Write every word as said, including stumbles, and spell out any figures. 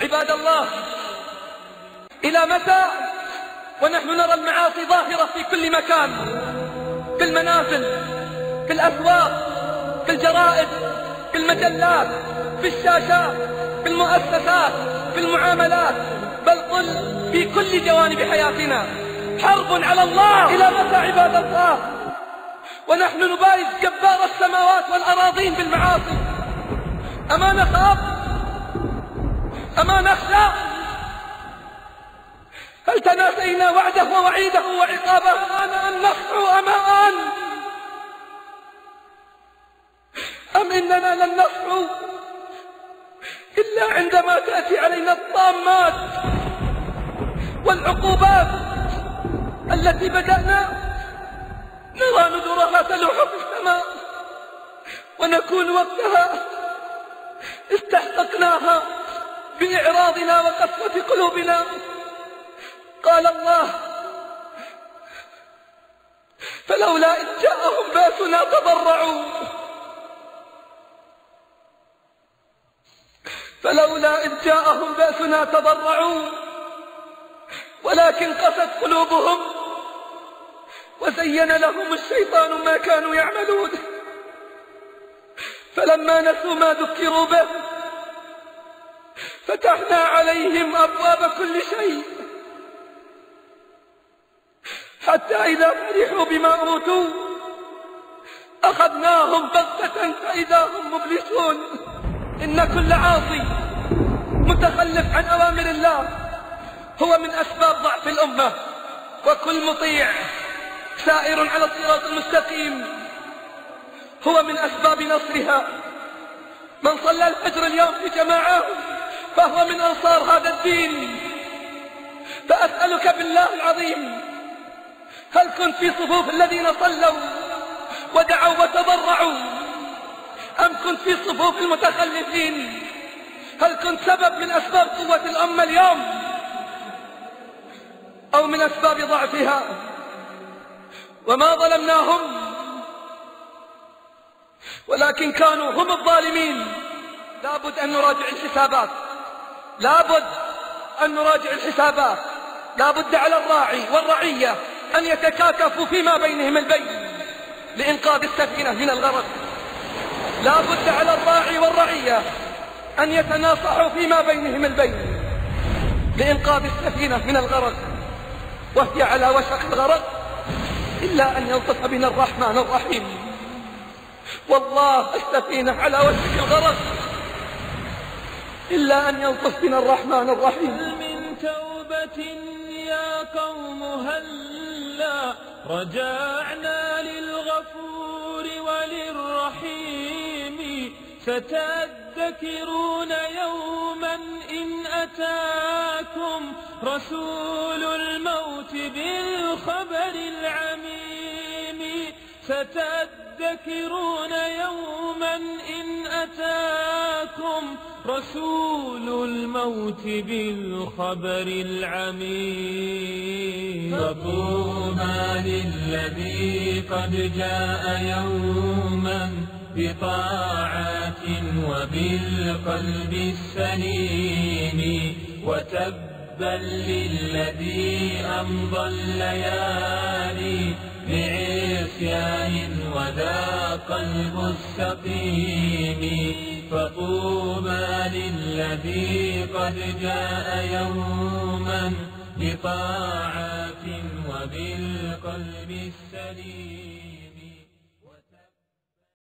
عباد الله، إلى متى ونحن نرى المعاصي ظاهرة في كل مكان، في المنازل، في الأسواق، في الجرائد، في المجلات، في الشاشات، في المؤسسات، في المعاملات، بل قل في كل جوانب حياتنا. حرب على الله. إلى متى عباد الله ونحن نبارز جبار السماوات والأراضين بالمعاصي؟ أما نخاف؟ أما نخشى؟ هل تناسينا وعده ووعيده وعقابه؟ أنا أن نصحو أما أن أم إننا لن نصحو إلا عندما تأتي علينا الطامات والعقوبات التي بدأنا نرى نذورها تلوح في السماء، ونكون وقتها استحققناها بإعراضنا وقسوة قلوبنا. قال الله: فلولا إذ جاءهم بأسنا تضرعوا فلولا إذ جاءهم بأسنا تضرعوا ولكن قست قلوبهم وزين لهم الشيطان ما كانوا يعملون. فلما نسوا ما ذكروا به فتحنا عليهم أبواب كل شيء حتى إذا فرحوا بما أوتوا أخذناهم بغتة فإذا هم مبلسون. إن كل عاصي متخلف عن أوامر الله هو من أسباب ضعف الأمة، وكل مطيع سائر على الصراط المستقيم هو من أسباب نصرها. من صلى الفجر اليوم في جماعة فهو من أنصار هذا الدين. فأسألك بالله العظيم، هل كنت في صفوف الذين صلوا ودعوا وتضرعوا، أم كنت في صفوف المتخلفين؟ هل كنت سبب من أسباب قوة الأمة اليوم أو من أسباب ضعفها؟ وما ظلمناهم ولكن كانوا هم الظالمين. لابد أن نراجع الحسابات، لابد أن نراجع الحسابات. لابد على الراعي والرعية أن يتكاتفوا فيما بينهم البين لإنقاذ السفينة من الغرق. لابد على الراعي والرعية أن يتناصحوا فيما بينهم البين لإنقاذ السفينة من الغرق، وهي على وشك الغرق إلا أن يلطف بنا الرحمن الرحيم. والله السفينة على وشك الغرق إلا أن يلطف بنا الرحمن الرحيم. هل من توبة يا قوم هلا رجعنا للغفور وللرحيم، ستذكرون يوما إن أتاكم رسول الموت بالخبر العميم، ستذكرون يوما إن أتاكم رسول الموت بالخبر العميم. فطوبى للذي قد جاء يوما بطاعات وبالقلب السليم، وتبا للذي أمضى الليالي بعصيان وذا قلب السقيم. فطوبى للذي قد جاء يوما بطاعات وبالقلب السليم.